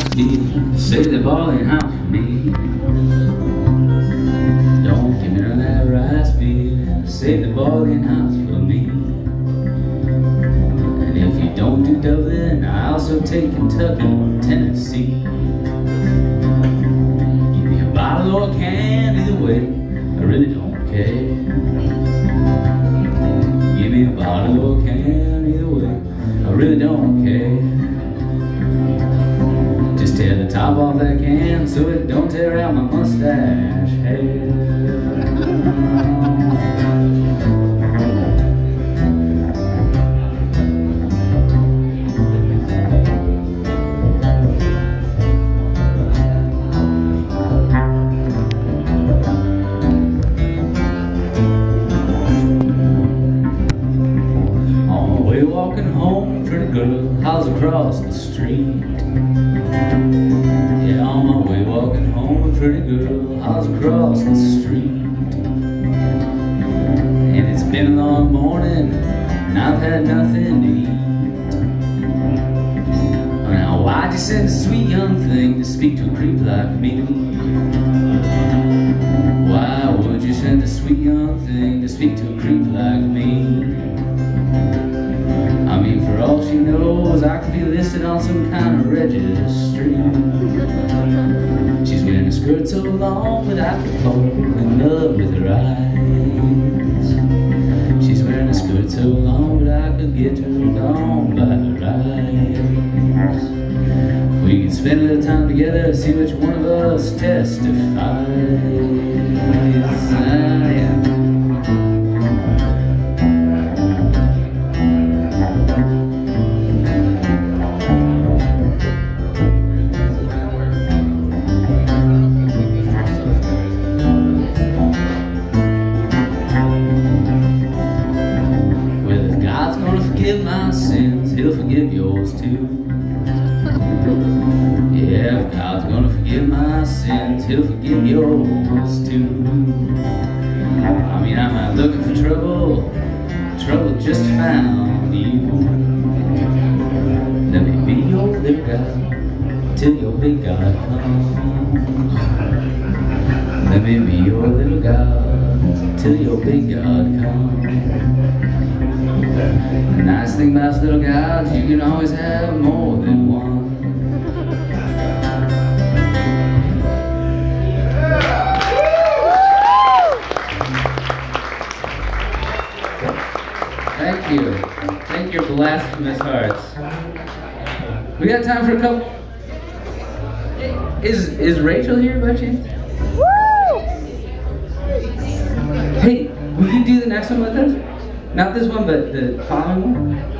beer. Save the boiling hot for me. Don't give me none of that rice beer. Save the boiling hot for me. And if you don't do Dublin, I also take Kentucky or Tennessee. Give me a bottle or a can, either way, I really don't care. Give me a bottle or a can, either way, I really don't care. Just tear the top off that can so it don't tear out my mustache hair. Walking home, pretty girl howls across the street. Yeah, on my way walking home, a pretty girl howls across the street. And it's been a long morning, and I've had nothing to eat. Now why'd you send a sweet young thing to speak to a creep like me? Why would you send a sweet young thing to speak to a creep like me? I mean, for all she knows, I could be listed on some kind of registry. She's wearing a skirt so long that I could fall in love with her eyes. She's wearing a skirt so long that I could get turned on by her eyes. We can spend a little time together, see which one of us testifies. Yeah. Forgive my sins, he'll forgive yours too. Yeah, if God's gonna forgive my sins, he'll forgive yours too. I mean, I'm not looking for trouble, trouble just found you. Let me be your little God till your big God comes. Let me be your little God till your big God comes. The nice thing about this little gods, you can always have more than one. Thank you. Thank your blasphemous hearts. We got time for a couple. Is Rachel here by chance? Hey, will you do the next one with us? Not this one, but the following one?